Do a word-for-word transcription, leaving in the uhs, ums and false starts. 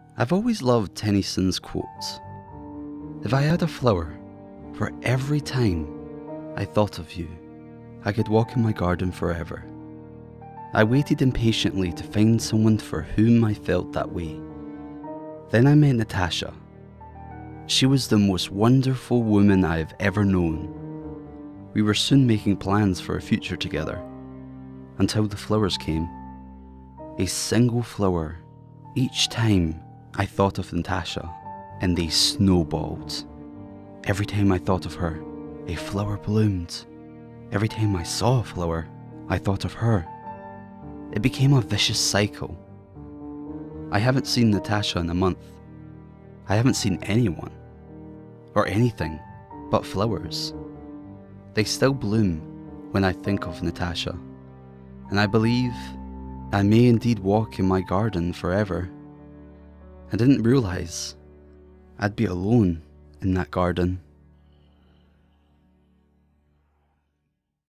I've always loved Tennyson's quotes. If I had a flower for every time I thought of you, I could walk in my garden forever. I waited impatiently to find someone for whom I felt that way. Then I met Natasha. She was the most wonderful woman I have ever known. We were soon making plans for a future together, until the flowers came. A single flower each time I thought of Natasha, and they snowballed. Every time I thought of her, a flower bloomed. Every time I saw a flower, I thought of her. It became a vicious cycle. I haven't seen Natasha in a month. I haven't seen anyone, or anything, but flowers. They still bloom when I think of Natasha, and I believe I may indeed walk in my garden forever. I didn't realise I'd be alone in that garden.